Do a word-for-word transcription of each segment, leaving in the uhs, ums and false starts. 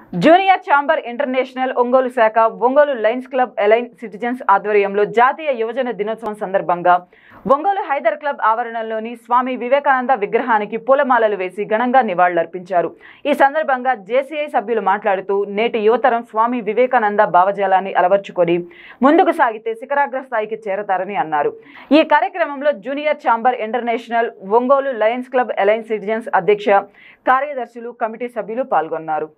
Junior chamber international Ongole శాఖ Ongole lions club ఎలైన్ citizens ఆధ్వర్యంలో జాతీయ యువజన దినోత్సవం సందర్భంగా ఒంగోలు హైదర్ క్లబ్ ఆవరణలోని స్వామి వివేకానంద విగ్రహానికి పూలమాలలు వేసి ఘనంగా నివాళులర్పించారు। ఈ సందర్భంగా జేసీఐ సభ్యులు మాట్లాడుతూ నేటి యువతరం స్వామి వివేకానంద భావజాలాన్ని అలవర్చుకొని ముందుకు సాగితే శిఖరాగ్ర స్థాయికి చేరతారని అన్నారు। ఈ కార్యక్రమంలో junior chamber international Ongole lions club ఎలైన్ సిటిజన్స్ అధ్యక్ష కార్యదర్శులు కమిటీ సభ్యులు పాల్గొన్నారు।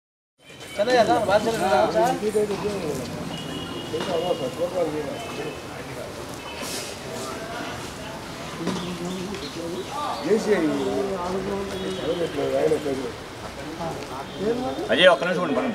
అజయ్ ఒక్క నిమిషం ఉండి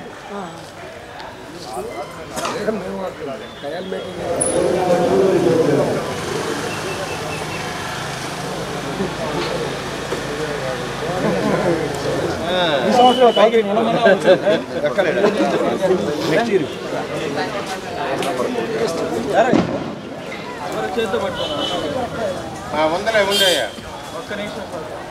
వందలే ఉండయా ఒక్క నిమిషం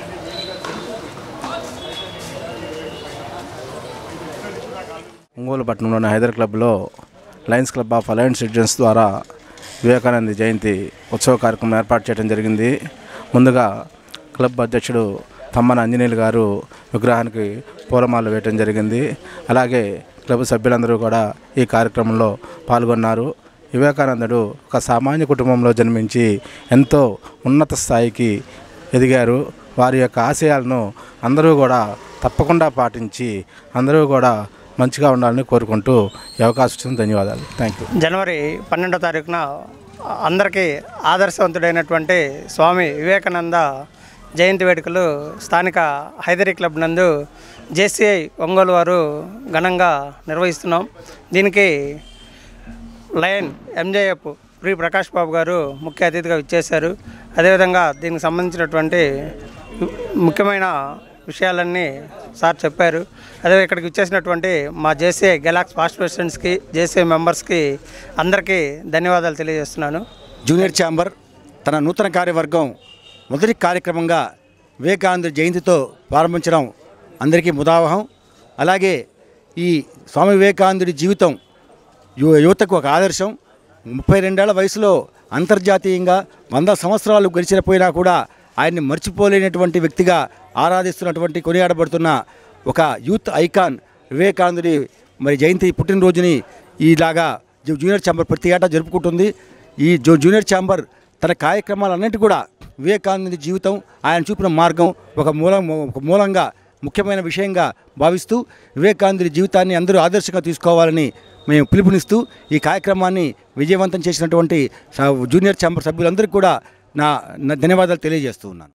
ఒంగోలు పట్టణంలోని హైదర్ క్లబ్లో lions club of alliance citizens ద్వారా వివేకానంద జయంతి ఉత్సవ కార్యక్రమం ఏర్పాటు చేయడం జరిగింది। ముందుగా క్లబ్ అధ్యక్షుడు తమ్మన ఆంజనేయులు గారు విగ్రహానికి పూలమాలలు వేయడం జరిగింది। అలాగే క్లబ్ సభ్యులందరూ కూడా ఈ కార్యక్రమంలో పాల్గొన్నారు। వివేకానందుడు ఒక సామాన్య కుటుంబంలో జన్మించి ఎంతో ఉన్నత స్థాయికి ఎదిగారు। వారి యొక్క ఆశయాలను అందరూ కూడా తప్పకుండా పాటించి అందరూ కూడా మంచిగా ఉండాలని కోరుకుంటూ ఈ అవకాశం ఇచ్చిన ధన్యవాదాలు। Thank you. జనవరి పన్నెండో తారీఖున అందరికీ ఆదర్శవంతుడైనటువంటి స్వామి వివేకానంద జయంతి వేడుకలు స్థానిక హైదరీ క్లబ్ నందు జేసీఐ ఒంగోలు వారు ఘనంగా నిర్వహిస్తున్నాం। దీనికి లయన్ ఎంజేఎఫ్ ప్రి ప్రకాష్ బాబు గారు ముఖ్య అతిథిగా ఇచ్చేశారు। అదేవిధంగా దీనికి సంబంధించినటువంటి ముఖ్యమైన విషయాలన్నీ సార్ చెప్పారు। అదే ఇక్కడికి ఇచ్చేసినటువంటి మా జేసీఐ గెలాక్స్ పాస్ట్ ప్రెసిడెంట్స్కి జేసీఐ మెంబర్స్కి అందరికీ ధన్యవాదాలు తెలియజేస్తున్నాను। జూనియర్ ఛాంబర్ తన నూతన కార్యవర్గం మొదటి కార్యక్రమంగా వివేకానంద జయంతితో ప్రారంభించడం అందరికీ ముదావహం। అలాగే ఈ స్వామి వివేకానందుడి జీవితం యు యువతకు ఒక ఆదర్శం। ముప్పై రెండేళ్ల వయసులో అంతర్జాతీయంగా వంద సంవత్సరాలు గడిచిపోయినా కూడా ఆయన్ని మర్చిపోలేనటువంటి వ్యక్తిగా ఆరాధిస్తున్నటువంటి కొనియాడబడుతున్న ఒక యూత్ ఐకాన్ వివేకానందుడి మరి జయంతి పుట్టినరోజుని ఈలాగా జూనియర్ ఛాంబర్ ప్రతి ఏటా జరుపుకుంటుంది। ఈ జూ జూనియర్ ఛాంబర్ తన కార్యక్రమాలన్నింటి కూడా వివేకానందుడి జీవితం ఆయన చూపిన మార్గం ఒక మూలం ఒక మూలంగా ముఖ్యమైన విషయంగా భావిస్తూ వివేకానందుడి జీవితాన్ని అందరూ ఆదర్శంగా తీసుకోవాలని మేము పిలుపునిస్తూ ఈ కార్యక్రమాన్ని విజయవంతం చేసినటువంటి జూనియర్ ఛాంబర్ సభ్యులందరికీ కూడా నా ధన్యవాదాలు తెలియజేస్తూ ఉన్నాను।